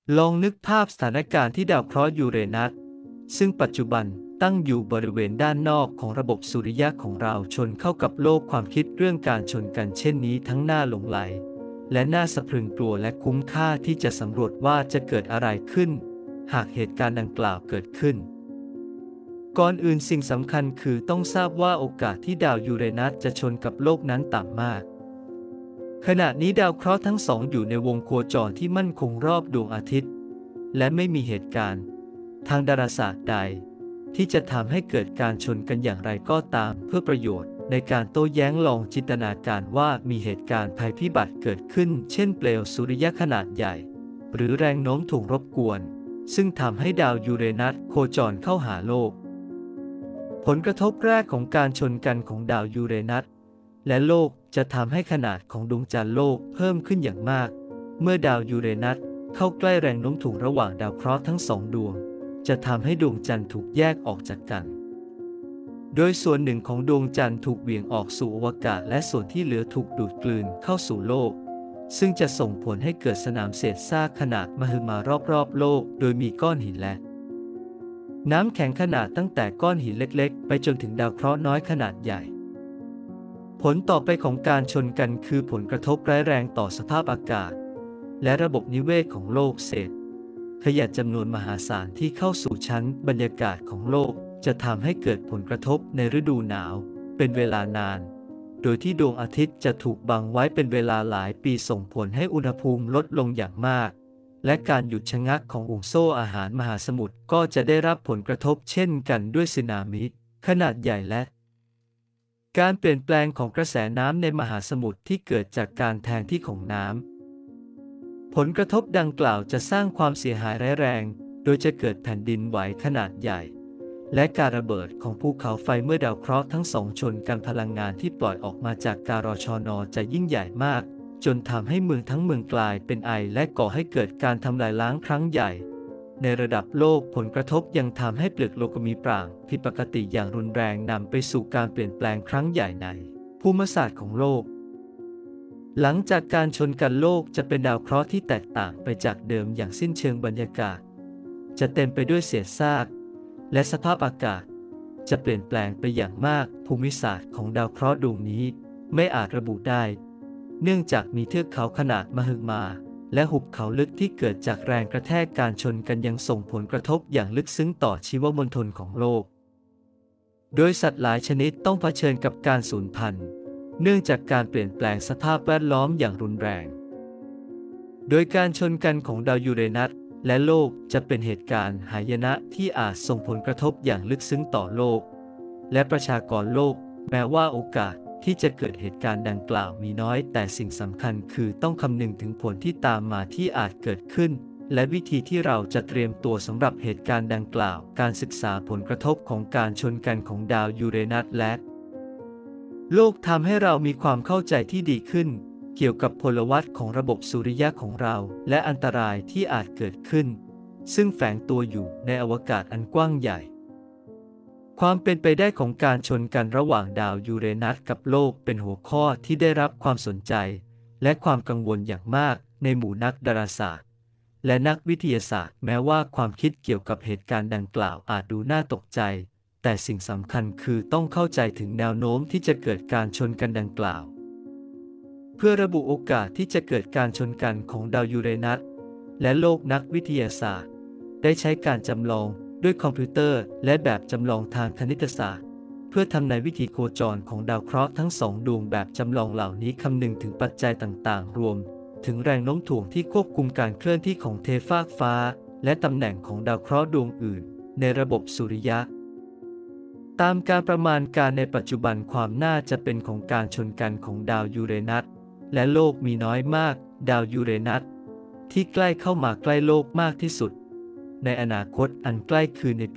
ลองนึกภาพสถานการณ์ที่ดาวเคราะห์ยูเรนัสซึ่งปัจจุบันตั้งอยู่บริเวณด้านนอกของระบบสุริยะของเราชนเข้ากับโลกความคิดเรื่องการชนกันเช่นนี้ทั้งน่าหลงใหลและน่าสะพรึงกลัวและคุ้มค่าที่จะสำรวจว่าจะเกิดอะไรขึ้นหากเหตุการณ์ดังกล่าวเกิดขึ้นก่อนอื่นสิ่งสำคัญคือต้องทราบว่าโอกาสที่ดาวยูเรนัสจะชนกับโลกนั้นต่ำมากขณะนี้ดาวเคราะห์ทั้งสองอยู่ในวงโคจรที่มั่นคงรอบดวงอาทิตย์และไม่มีเหตุการณ์ทางดาราศาสตร์ใดที่จะทำให้เกิดการชนกันอย่างไรก็ตามเพื่อประโยชน์ในการโต้แย้งลองจินตนาการว่ามีเหตุการณ์ภัยพิบัติเกิดขึ้นเช่นเปลวสุริยะขนาดใหญ่หรือแรงโน้มถ่วงรบกวนซึ่งทำให้ดาวยูเรนัสโคจรเข้าหาโลกผลกระทบแรกของการชนกันของดาวยูเรนัสและโลกจะทำให้ขนาดของดวงจันทร์โลกเพิ่มขึ้นอย่างมากเมื่อดาวยูเรนัสเข้าใกล้แรงโน้มถ่วงระหว่างดาวเคราะห์ทั้งสองดวงจะทำให้ดวงจันทร์ถูกแยกออกจากกันโดยส่วนหนึ่งของดวงจันทร์ถูกเหวี่ยงออกสู่อวกาศและส่วนที่เหลือถูกดูดกลืนเข้าสู่โลกซึ่งจะส่งผลให้เกิดสนามเศษซากขนาดมหึมารอบๆโลกโดยมีก้อนหินและน้ำแข็งขนาดตั้งแต่ก้อนหินเล็กๆไปจนถึงดาวเคราะห์น้อยขนาดใหญ่ผลต่อไปของการชนกันคือผลกระทบร้ายแรงต่อสภาพอากาศและระบบนิเวศของโลกเศษขยะจำนวนมหาศาลที่เข้าสู่ชั้นบรรยากาศของโลกจะทำให้เกิดผลกระทบในฤดูหนาวเป็นเวลานานโดยที่ดวงอาทิตย์จะถูกบังไว้เป็นเวลาหลายปีส่งผลให้อุณหภูมิลดลงอย่างมากและการหยุดชะงักของห่วงโซ่อาหารมหาสมุทรก็จะได้รับผลกระทบเช่นกันด้วยสึนามิขนาดใหญ่และการเปลี่ยนแปลงของกระแสน้ำในมหาสมุทรที่เกิดจากการแทนที่ของน้ำผลกระทบดังกล่าวจะสร้างความเสียหายร้ายแรงโดยจะเกิดแผ่นดินไหวขนาดใหญ่และการระเบิดของภูเขาไฟเมื่อดาวเคราะห์ทั้งสองชนกันพลังงานที่ปล่อยออกมาจากการชน.จะยิ่งใหญ่มากจนทำให้เมืองทั้งเมืองกลายเป็นไอและก่อให้เกิดการทำลายล้างครั้งใหญ่ในระดับโลกผลกระทบยังทำให้เปลือกโลกมีปร่างผิดปกติอย่างรุนแรงนำไปสู่การเปลี่ยนแปลงครั้งใหญ่ในภูมิศาสตร์ของโลกหลังจากการชนกันโลกจะเป็นดาวเคราะห์ที่แตกต่างไปจากเดิมอย่างสิ้นเชิงบรรยากาศจะเต็มไปด้วยเศษซากและสภาพอากาศจะเปลี่ยนแปลงไปอย่างมากภูมิศาสตร์ของดาวเคราะห์ดวงนี้ไม่อาจระบุได้เนื่องจากมีเทือกเขาขนาดมหึมาและหุบเขาลึกที่เกิดจากแรงกระแทกการชนกันยังส่งผลกระทบอย่างลึกซึ้งต่อชีวมณฑลของโลกโดยสัตว์หลายชนิดต้องเผชิญกับการสูญพันธุ์เนื่องจากการเปลี่ยนแปลงสภาพแวดล้อมอย่างรุนแรงโดยการชนกันของดาวยูเรนัสและโลกจะเป็นเหตุการณ์หายนะที่อาจส่งผลกระทบอย่างลึกซึ้งต่อโลกและประชากรโลกแม้ว่าโอกาสที่จะเกิดเหตุการณ์ดังกล่าวมีน้อยแต่สิ่งสำคัญคือต้องคำนึงถึงผลที่ตามมาที่อาจเกิดขึ้นและวิธีที่เราจะเตรียมตัวสำหรับเหตุการณ์ดังกล่าวการศึกษาผลกระทบของการชนกันของดาวยูเรนัสและโลกทำให้เรามีความเข้าใจที่ดีขึ้นเกี่ยวกับพลวัตของระบบสุริยะของเราและอันตรายที่อาจเกิดขึ้นซึ่งแฝงตัวอยู่ในอวกาศอันกว้างใหญ่ความเป็นไปได้ของการชนกันระหว่างดาวยูเรนัสกับโลกเป็นหัวข้อที่ได้รับความสนใจและความกังวลอย่างมากในหมู่นักดาราศาสตร์และนักวิทยาศาสตร์แม้ว่าความคิดเกี่ยวกับเหตุการณ์ดังกล่าวอาจดูน่าตกใจแต่สิ่งสำคัญคือต้องเข้าใจถึงแนวโน้มที่จะเกิดการชนกันดังกล่าวเพื่อระบุโอกาสที่จะเกิดการชนกันของดาวยูเรนัสและโลกนักวิทยาศาสตร์ได้ใช้การจำลองด้วยคอมพิวเตอร์และแบบจำลองทางคณิตศาสตร์เพื่อทำนายวิธีโคจรของดาวเคราะห์ทั้งสองดวงแบบจำลองเหล่านี้คำนึงถึงปัจจัยต่างๆรวมถึงแรงโน้มถ่วงที่ควบคุมการเคลื่อนที่ของเทฟากฟ้าและตำแหน่งของดาวเคราะห์ดวงอื่นในระบบสุริยะตามการประมาณการในปัจจุบันความน่าจะเป็นของการชนกันของดาวยูเรนัสและโลกมีน้อยมากดาวยูเรนัสที่ใกล้เข้ามาใกล้โลกมากที่สุดในอนาคตอันใกล้คือในปี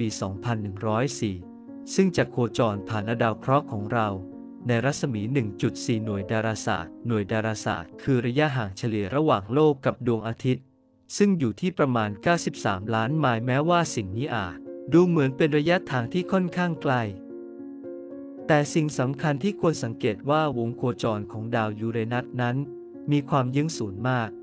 2104 ซึ่งจะโคจรผ่านดาวเคราะห์ของเราในรัศมี 1.4 หน่วยดาราศาสตร์หน่วยดาราศาสตร์คือระยะห่างเฉลี่ยระหว่างโลกกับดวงอาทิตย์ซึ่งอยู่ที่ประมาณ 93 ล้านไมล์แม้ว่าสิ่งนี้อาจดูเหมือนเป็นระยะทางที่ค่อนข้างไกลแต่สิ่งสำคัญที่ควรสังเกตว่าวงโคจรของดาวยูเรนัสนั้นมีความเยื้องศูนย์มาก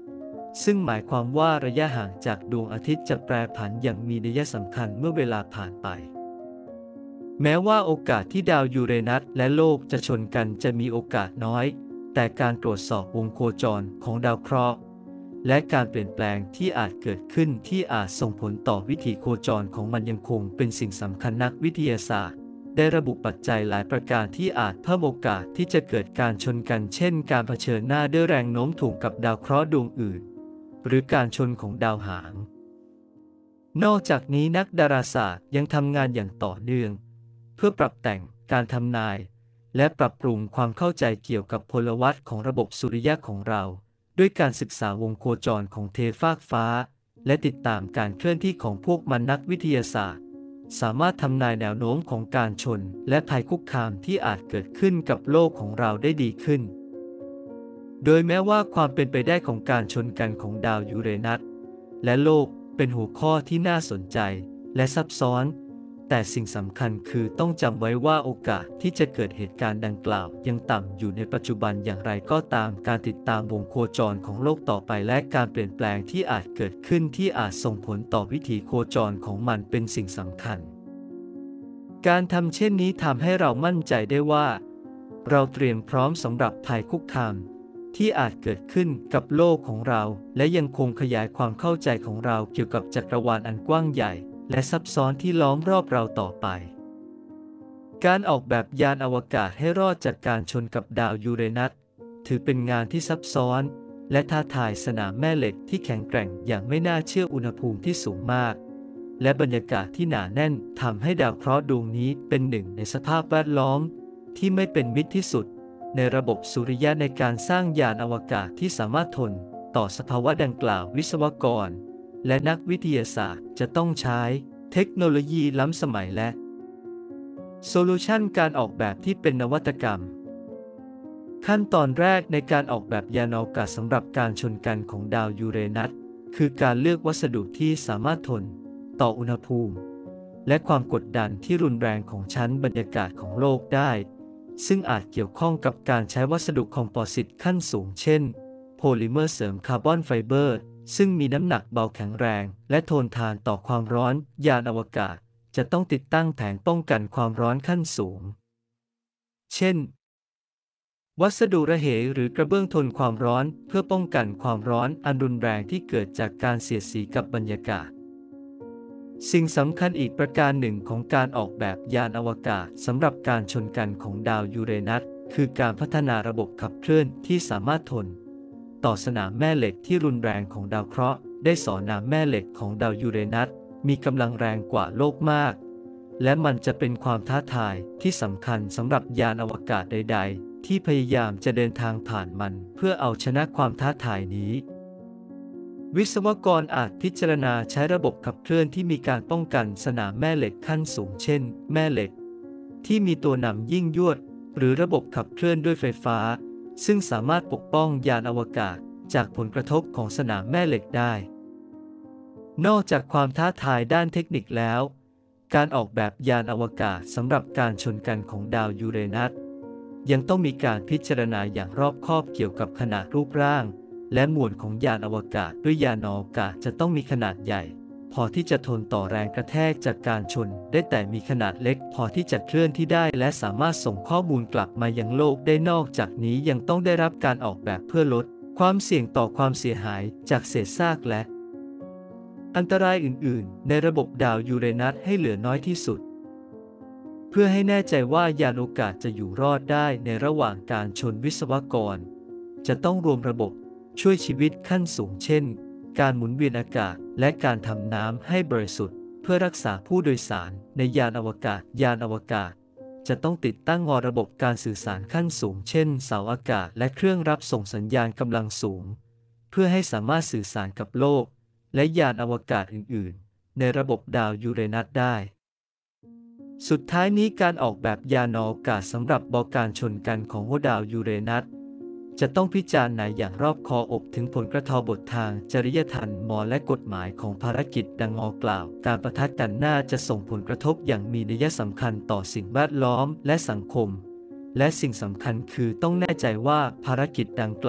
ซึ่งหมายความว่าระยะห่างจากดวงอาทิตย์จะแปรผันอย่างมีนัยสำคัญเมื่อเวลาผ่านไปแม้ว่าโอกาสที่ดาวยูเรนัสและโลกจะชนกันจะมีโอกาสน้อยแต่การตรวจสอบวงโคจรของดาวเคราะห์และการเปลี่ยนแปลงที่อาจเกิดขึ้นที่อาจส่งผลต่อวิถีโคจรของมันยังคงเป็นสิ่งสำคัญนักวิทยาศาสตร์ได้ระบุปัจจัยหลายประการที่อาจเพิ่มโอกาสที่จะเกิดการชนกันเช่นการเผชิญหน้าด้วยแรงโน้มถ่วงกับดาวเคราะห์ดวงอื่นหรือการชนของดาวหางนอกจากนี้นักดาราศาสตร์ยังทำงานอย่างต่อเนื่องเพื่อปรับแต่งการทำนายและปรับปรุงความเข้าใจเกี่ยวกับพลวัตของระบบสุริยะของเราด้วยการศึกษาวงโคจรของเทฟากฟ้าและติดตามการเคลื่อนที่ของพวกมันนักวิทยาศาสตร์สามารถทำนายแนวโน้มของการชนและภัยคุกคามที่อาจเกิดขึ้นกับโลกของเราได้ดีขึ้นโดยแม้ว่าความเป็นไปได้ของการชนกันของดาวยูเรนัสและโลกเป็นหัวข้อที่น่าสนใจและซับซ้อนแต่สิ่งสำคัญคือต้องจำไว้ว่าโอกาสที่จะเกิดเหตุการณ์ดังกล่าวยังต่ำอยู่ในปัจจุบันอย่างไรก็ตามการติดตามวงโคจรของโลกต่อไปและการเปลี่ยนแปลงที่อาจเกิดขึ้นที่อาจส่งผลต่อวิถีโคจรของมันเป็นสิ่งสำคัญการทำเช่นนี้ทำให้เรามั่นใจได้ว่าเราเตรียมพร้อมสำหรับภัยคุกคามที่อาจเกิดขึ้นกับโลกของเราและยังคงขยายความเข้าใจของเราเกี่ยวกับจักรวาลอันกว้างใหญ่และซับซ้อนที่ล้อมรอบเราต่อไปการออกแบบยานอวกาศให้รอดจากการชนกับดาวยูเรนัสถือเป็นงานที่ซับซ้อนและท้าทายสนามแม่เหล็กที่แข็งแกร่งอย่างไม่น่าเชื่ออุณหภูมิที่สูงมากและบรรยากาศที่หนาแน่นทำให้ดาวเคราะห์ดวงนี้เป็นหนึ่งในสภาพแวดล้อมที่ไม่เป็นมิตรที่สุดในระบบสุริยะในการสร้างยานอวกาศที่สามารถทนต่อสภาวะดังกล่าววิศวกรและนักวิทยาศาสตร์จะต้องใช้เทคโนโลยีล้ำสมัยและโซลูชันการออกแบบที่เป็นนวัตกรรมขั้นตอนแรกในการออกแบบยานอวกาศสำหรับการชนกันของดาวยูเรนัสคือการเลือกวัสดุที่สามารถทนต่ออุณหภูมิและความกดดันที่รุนแรงของชั้นบรรยากาศของโลกได้ซึ่งอาจเกี่ยวข้องกับการใช้วัสดุคอมโพสิตขั้นสูงเช่นโพลิเมอร์เสริมคาร์บอนไฟเบอร์ซึ่งมีน้ำหนักเบาแข็งแรงและทนทานต่อความร้อนยานอวกาศจะต้องติดตั้งแผงป้องกันความร้อนขั้นสูงเช่นวัสดุระเหยหรือกระเบื้องทนความร้อนเพื่อป้องกันความร้อนอันรุนแรงที่เกิดจากการเสียดสีกับบรรยากาศสิ่งสำคัญอีกประการหนึ่งของการออกแบบยานอวกาศสำหรับการชนกันของดาวยูเรนัสคือการพัฒนาระบบขับเคลื่อนที่สามารถทนต่อสนามแม่เหล็กที่รุนแรงของดาวเคราะห์ได้สนามแม่เหล็กของดาวยูเรนัสมีกำลังแรงกว่าโลกมากและมันจะเป็นความท้าทายที่สำคัญสำหรับยานอวกาศใดๆที่พยายามจะเดินทางผ่านมันเพื่อเอาชนะความท้าทายนี้วิศวกรอาจพิจารณาใช้ระบบขับเคลื่อนที่มีการป้องกันสนามแม่เหล็กขั้นสูงเช่นแม่เหล็กที่มีตัวนำยิ่งยวดหรือระบบขับเคลื่อนด้วยไฟฟ้าซึ่งสามารถปกป้องยานอวกาศจากผลกระทบของสนามแม่เหล็กได้นอกจากความท้าทายด้านเทคนิคแล้วการออกแบบยานอวกาศสำหรับการชนกันของดาวยูเรนัสยังต้องมีการพิจารณาอย่างรอบคอบเกี่ยวกับขนาดรูปร่างและมวลของยานอวกาศด้วยยานอวกาศจะต้องมีขนาดใหญ่พอที่จะทนต่อแรงกระแทกจากการชนได้แต่มีขนาดเล็กพอที่จะเคลื่อนที่ได้และสามารถส่งข้อมูลกลับมายังโลกได้นอกจากนี้ยังต้องได้รับการออกแบบเพื่อลดความเสี่ยงต่อความเสียหายจากเศษซากและอันตรายอื่นๆในระบบดาวยูเรนัสให้เหลือน้อยที่สุดเพื่อให้แน่ใจว่ายานอวกาศจะอยู่รอดได้ในระหว่างการชนวิศวกรจะต้องรวมระบบช่วยชีวิตขั้นสูงเช่นการหมุนเวียนอากาศและการทำน้ำให้บริสุทธิ์เพื่อรักษาผู้โดยสารในยานอวกาศจะต้องติดตั้งระบบการสื่อสารขั้นสูงเช่นเสาอากาศและเครื่องรับส่งสัญญาณกำลังสูงเพื่อให้สามารถสื่อสารกับโลกและยานอวกาศอื่นๆในระบบดาวยูเรนัสได้สุดท้ายนี้การออกแบบยานอวกาศสำหรับการชนกันของดาวยูเรนัสจะต้องพิจารณาอย่างรอบคอบถึงผลกระทบบทางจริยธรรมและกฎหมายของภารกิจดังกล่าวการปะทะกันน่าจะส่งผลกระทบอย่างมีนัยสำคัญต่อสิ่งแวดล้อมและสังคมและสิ่งสำคัญคือต้องแน่ใจว่าภารกิจดังกล่าว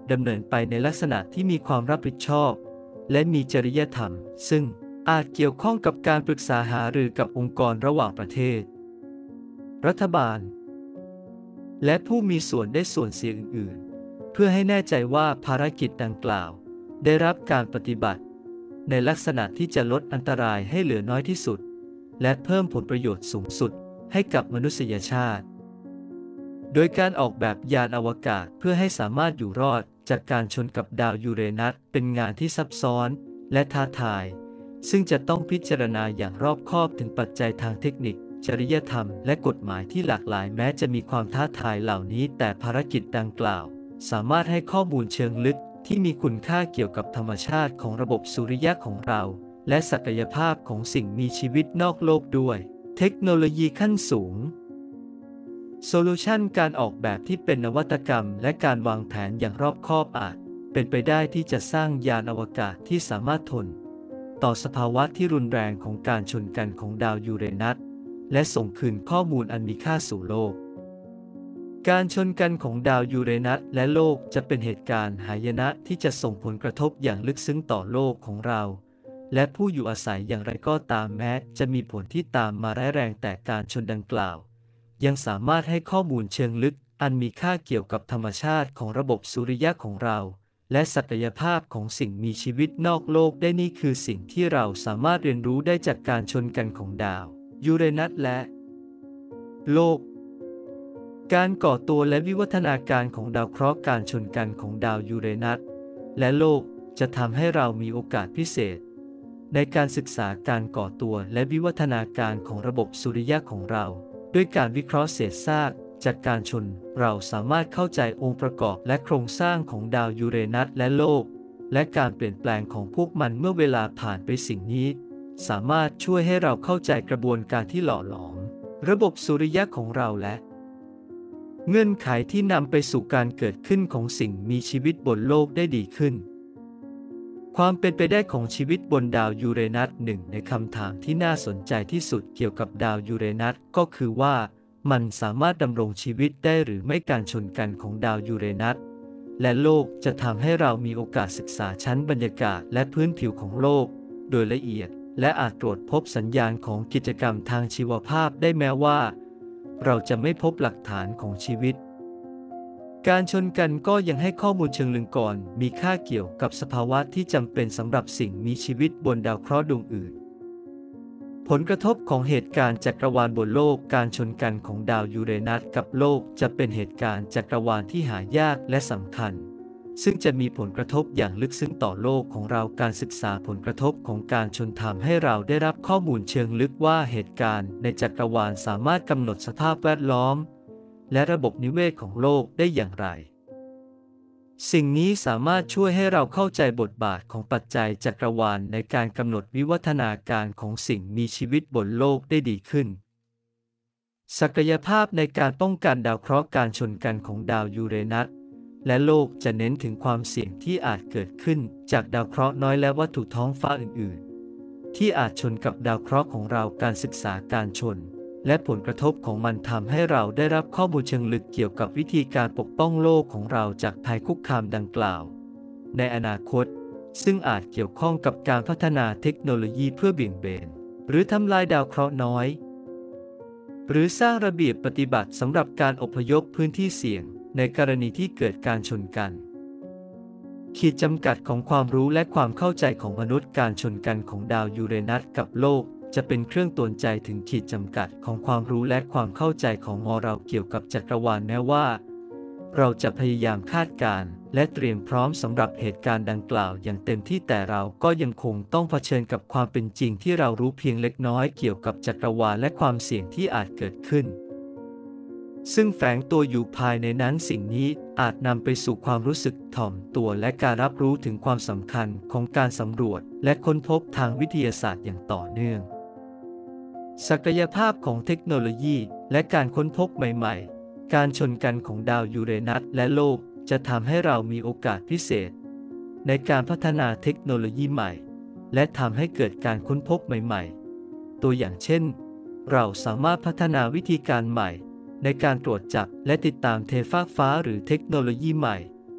ดำเนินไปในลักษณะที่มีความรับผิดชอบและมีจริยธรรมซึ่งอาจเกี่ยวข้องกับการปรึกษาหารือกับองค์กรระหว่างประเทศรัฐบาลและผู้มีส่วนได้ส่วนเสียอื่นๆเพื่อให้แน่ใจว่าภารกิจดังกล่าวได้รับการปฏิบัติในลักษณะที่จะลดอันตรายให้เหลือน้อยที่สุดและเพิ่มผลประโยชน์สูงสุดให้กับมนุษยชาติโดยการออกแบบยานอวกาศเพื่อให้สามารถอยู่รอดจากการชนกับดาวยูเรนัสเป็นงานที่ซับซ้อนและท้าทายซึ่งจะต้องพิจารณาอย่างรอบคอบถึงปัจจัยทางเทคนิคจริยธรรมและกฎหมายที่หลากหลายแม้จะมีความท้าทายเหล่านี้แต่ภารกิจดังกล่าวสามารถให้ข้อมูลเชิงลึกที่มีคุณค่าเกี่ยวกับธรรมชาติของระบบสุริยะของเราและศักยภาพของสิ่งมีชีวิตนอกโลกด้วยเทคโนโลยีขั้นสูงโซลูชันการออกแบบที่เป็นนวัตกรรมและการวางแผนอย่างรอบคอบอาจเป็นไปได้ที่จะสร้างยานอวกาศที่สามารถทนต่อสภาวะที่รุนแรงของการชนกันของดาวยูเรนัสและส่งคืนข้อมูลอันมีค่าสู่โลกการชนกันของดาวยูเรนัสและโลกจะเป็นเหตุการณ์หายนะที่จะส่งผลกระทบอย่างลึกซึ้งต่อโลกของเราและผู้อยู่อาศัยอย่างไรก็ตามแม้จะมีผลที่ตามมาร้ายแรงแต่การชนดังกล่าวยังสามารถให้ข้อมูลเชิงลึกอันมีค่าเกี่ยวกับธรรมชาติของระบบสุริยะของเราและศักยภาพของสิ่งมีชีวิตนอกโลกได้นี่คือสิ่งที่เราสามารถเรียนรู้ได้จากการชนกันของดาวยูเรนัสและโลกการก่อตัวและวิวัฒนาการของดาวเคราะห์การชนกันของดาวยูเรนัสและโลกจะทำให้เรามีโอกาสพิเศษในการศึกษาการก่อตัวและวิวัฒนาการของระบบสุริยะของเราด้วยการวิเคราะห์เศษซากจากการชนเราสามารถเข้าใจองค์ประกอบและโครงสร้างของดาวยูเรนัสและโลกและการเปลี่ยนแปลงของพวกมันเมื่อเวลาผ่านไปสิ่งนี้สามารถช่วยให้เราเข้าใจกระบวนการที่หล่อหลอมระบบสุริยะของเราและเงื่อนไขที่นำไปสู่การเกิดขึ้นของสิ่งมีชีวิตบนโลกได้ดีขึ้นความเป็นไปได้ของชีวิตบนดาวยูเรนัสหนึ่งในคำถามที่น่าสนใจที่สุดเกี่ยวกับดาวยูเรนัสก็คือว่ามันสามารถดำรงชีวิตได้หรือไม่การชนกันของดาวยูเรนัสและโลกจะทำให้เรามีโอกาสศึกษาชั้นบรรยากาศและพื้นผิวของโลกโดยละเอียดและอาจตรวจพบสัญญาณของกิจกรรมทางชีวภาพได้แม้ว่าเราจะไม่พบหลักฐานของชีวิตการชนกันก็ยังให้ข้อมูลเชิงลึกก่อนมีค่าเกี่ยวกับสภาวะที่จำเป็นสำหรับสิ่งมีชีวิตบนดาวเคราะห์ดวงอื่นผลกระทบของเหตุการณ์จักรวาลบนโลกการชนกันของดาวยูเรนัสกับโลกจะเป็นเหตุการณ์จักรวาลที่หายากและสำคัญซึ่งจะมีผลกระทบอย่างลึกซึ้งต่อโลกของเราการศึกษาผลกระทบของการชนทำให้เราได้รับข้อมูลเชิงลึกว่าเหตุการณ์ในจักรวาลสามารถกำหนดสภาพแวดล้อมและระบบนิเวศของโลกได้อย่างไรสิ่งนี้สามารถช่วยให้เราเข้าใจบทบาทของปัจจัยจักรวาลในการกำหนดวิวัฒนาการของสิ่งมีชีวิตบนโลกได้ดีขึ้นศักยภาพในการป้องกันดาวเคราะห์การชนกันของดาวยูเรนัสและโลกจะเน้นถึงความเสี่ยงที่อาจเกิดขึ้นจากดาวเคราะห์น้อยและวัตถุท้องฟ้าอื่นๆที่อาจชนกับดาวเคราะห์ของเราการศึกษาการชนและผลกระทบของมันทำให้เราได้รับข้อมูลเชิงลึกเกี่ยวกับวิธีการปกป้องโลกของเราจากภัยคุกคามดังกล่าวในอนาคตซึ่งอาจเกี่ยวข้องกับการพัฒนาเทคโนโลยีเพื่อเบี่ยงเบนหรือทำลายดาวเคราะห์น้อยหรือสร้างระเบียบปฏิบัติสำหรับการอพยพพื้นที่เสี่ยงในกรณีที่เกิดการชนกันขีดจำกัดของความรู้และความเข้าใจของมนุษย์การชนกันของดาวยูเรนัสกับโลกจะเป็นเครื่องเตือนใจถึงขีดจำกัดของความรู้และความเข้าใจของเราเกี่ยวกับจักรวาลแม้ว่าเราจะพยายามคาดการณ์และเตรียมพร้อมสำหรับเหตุการณ์ดังกล่าวอย่างเต็มที่แต่เราก็ยังคงต้องเผชิญกับความเป็นจริงที่เรารู้เพียงเล็กน้อยเกี่ยวกับจักรวาลและความเสี่ยงที่อาจเกิดขึ้นซึ่งแฝงตัวอยู่ภายในนั้นสิ่งนี้อาจนำไปสู่ความรู้สึกถ่อมตัวและการรับรู้ถึงความสำคัญของการสำรวจและค้นพบทางวิทยาศาสตร์อย่างต่อเนื่องศักยภาพของเทคโนโลยีและการค้นพบใหม่ๆการชนกันของดาวยูเรนัสและโลกจะทำให้เรามีโอกาสพิเศษในการพัฒนาเทคโนโลยีใหม่และทำให้เกิดการค้นพบใหม่ๆตัวอย่างเช่นเราสามารถพัฒนาวิธีการใหม่ในการตรวจจับและติดตามเทฟากฟ้าหรือเทคโนโลยีใหม่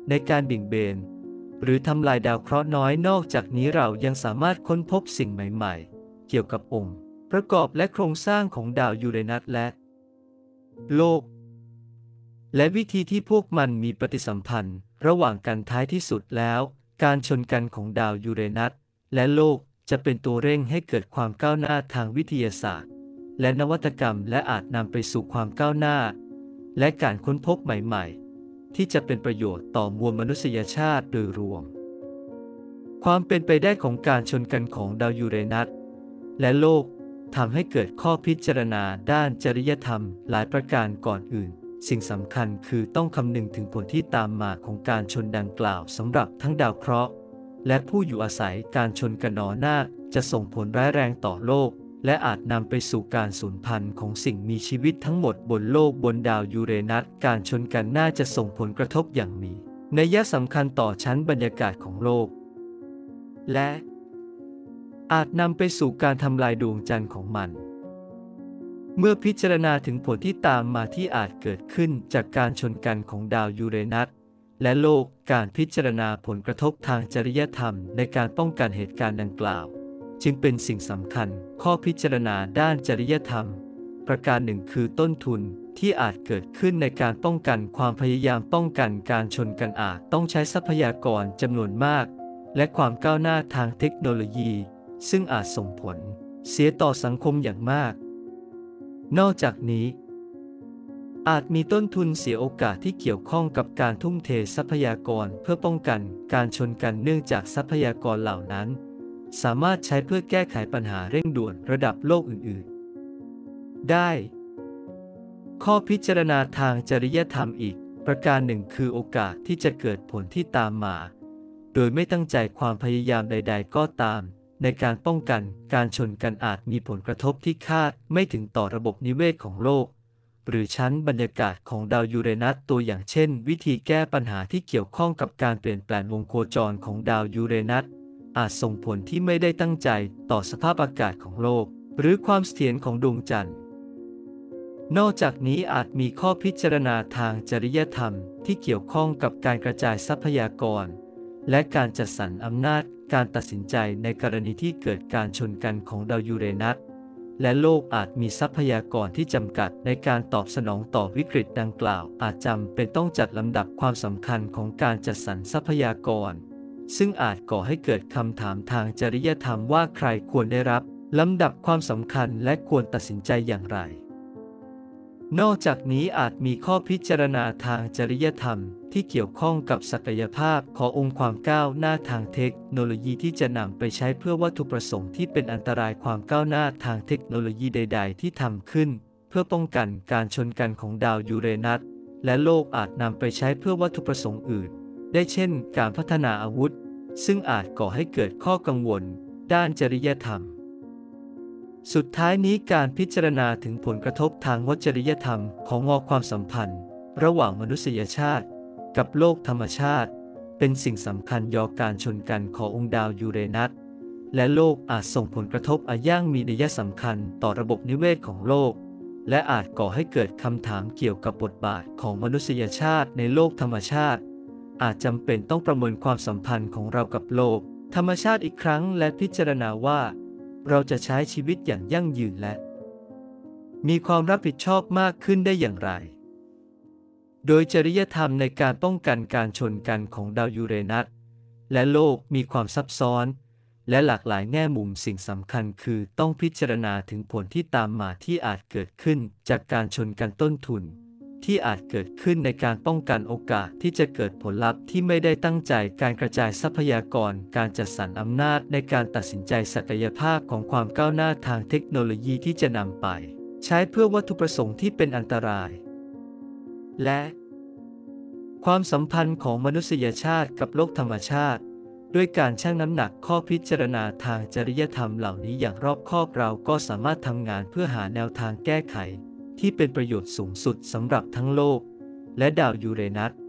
ในการเบี่ยงเบนหรือทำลายดาวเคราะห์น้อยนอกจากนี้เรายังสามารถค้นพบสิ่งใหม่ๆเกี่ยวกับองค์ประกอบและโครงสร้างของดาวยูเรนัสและโลกและวิธีที่พวกมันมีปฏิสัมพันธ์ระหว่างกันท้ายที่สุดแล้วการชนกันของดาวยูเรนัสและโลกจะเป็นตัวเร่งให้เกิดความก้าวหน้าทางวิทยาศาสตร์และนวัตกรรมและอาจนำไปสู่ความก้าวหน้าและการค้นพบใหม่ๆที่จะเป็นประโยชน์ต่อมวลมนุษยชาติโดยรวมความเป็นไปได้ของการชนกันของดาวยูเรนัสและโลกทำให้เกิดข้อพิจารณาด้านจริยธรรมหลายประการก่อนอื่นสิ่งสำคัญคือต้องคำนึงถึงผลที่ตามมาของการชนดังกล่าวสำหรับทั้งดาวเคราะห์และผู้อยู่อาศัยการชนกันหนอนาคจะส่งผลร้ายแรงต่อโลกและอาจนำไปสู่การสูญพันธุ์ของสิ่งมีชีวิตทั้งหมดบนโลกบนดาวยูเรนัสการชนกันน่าจะส่งผลกระทบอย่างมีนัยสำคัญต่อชั้นบรรยากาศของโลกและอาจนำไปสู่การทำลายดวงจันทร์ของมันเมื่อพิจารณาถึงผลที่ตามมาที่อาจเกิดขึ้นจากการชนกันของดาวยูเรนัสและโลกการพิจารณาผลกระทบทางจริยธรรมในการป้องกันเหตุการณ์ดังกล่าวจึงเป็นสิ่งสำคัญข้อพิจารณาด้านจริยธรรมประการหนึ่งคือต้นทุนที่อาจเกิดขึ้นในการป้องกันความพยายามป้องกันการชนกันอาจต้องใช้ทรัพยากรจำนวนมากและความก้าวหน้าทางเทคโนโลยีซึ่งอาจส่งผลเสียต่อสังคมอย่างมากนอกจากนี้อาจมีต้นทุนเสียโอกาสที่เกี่ยวข้องกับการทุ่มเททรัพยากรเพื่อป้องกันการชนกันเนื่องจากทรัพยากรเหล่านั้นสามารถใช้เพื่อแก้ไขปัญหาเร่งด่วนระดับโลกอื่นๆได้ข้อพิจารณาทางจริยธรรมอีกประการหนึ่งคือโอกาสที่จะเกิดผลที่ตามมาโดยไม่ตั้งใจความพยายามใดๆก็ตามในการป้องกันการชนกันอาจมีผลกระทบที่คาดไม่ถึงต่อระบบนิเวศของโลกหรือชั้นบรรยากาศของดาวยูเรนัสตัวอย่างเช่นวิธีแก้ปัญหาที่เกี่ยวข้องกับการเปลี่ยนแปลงวงโคจรของดาวยูเรนัสอาจส่งผลที่ไม่ได้ตั้งใจต่อสภาพอากาศของโลกหรือความเสถียรของดวงจันทร์นอกจากนี้อาจมีข้อพิจารณาทางจริยธรรมที่เกี่ยวข้องกับการกระจายทรัพยากรและการจัดสรรอำนาจการตัดสินใจในกรณีที่เกิดการชนกันของดาวยูเรนัสและโลกอาจมีทรัพยากรที่จำกัดในการตอบสนองต่อวิกฤตดังกล่าวอาจจำเป็นต้องจัดลำดับความสำคัญของการจัดสรรทรัพยากรซึ่งอาจก่อให้เกิดคำถามทางจริยธรรมว่าใครควรได้รับลำดับความสำคัญและควรตัดสินใจอย่างไรนอกจากนี้อาจมีข้อพิจารณาทางจริยธรรมที่เกี่ยวข้องกับศักยภาพขององค์ความก้าวหน้าทางเทคโนโลยีที่จะนำไปใช้เพื่อวัตถุประสงค์ที่เป็นอันตรายความก้าวหน้าทางเทคโนโลยีใดๆที่ทำขึ้นเพื่อป้องกันการชนกันของดาวยูเรนัสและโลกอาจนำไปใช้เพื่อวัตถุประสงค์อื่นได้เช่นการพัฒนาอาวุธซึ่งอาจก่อให้เกิดข้อกังวลด้านจริยธรรมสุดท้ายนี้การพิจารณาถึงผลกระทบทางวจริยธรรมของความสัมพันธ์ระหว่างมนุษยชาติกับโลกธรรมชาติเป็นสิ่งสำคัญการชนกันขององค์ดาวยูเรนัสและโลกอาจส่งผลกระทบอย่างมีนัยสำคัญต่อระบบนิเวศของโลกและอาจก่อให้เกิดคำถามเกี่ยวกับบทบาทของมนุษยชาติในโลกธรรมชาติอาจจำเป็นต้องประเมินความสัมพันธ์ของเรากับโลกธรรมชาติอีกครั้งและพิจารณาว่าเราจะใช้ชีวิตอย่างยั่งยืนและมีความรับผิดชอบมากขึ้นได้อย่างไรโดยจริยธรรมในการป้องกันการชนกันของดาวยูเรนัสและโลกมีความซับซ้อนและหลากหลายแง่มุมสิ่งสำคัญคือต้องพิจารณาถึงผลที่ตามมาที่อาจเกิดขึ้นจากการชนกันต้นทุนที่อาจเกิดขึ้นในการป้องกันโอกาสที่จะเกิดผลลัพธ์ที่ไม่ได้ตั้งใจการกระจายทรัพยากรการจัดสรรอำนาจในการตัดสินใจศักยภาพของความก้าวหน้าทางเทคโนโลยีที่จะนำไปใช้เพื่อวัตถุประสงค์ที่เป็นอันตรายและความสัมพันธ์ของมนุษยชาติกับโลกธรรมชาติด้วยการชั่งน้ำหนักข้อพิจารณาทางจริยธรรมเหล่านี้อย่างรอบคอบเราก็สามารถทำงานเพื่อหาแนวทางแก้ไขที่เป็นประโยชน์สูงสุดสำหรับทั้งโลกและดาวยูเรนัส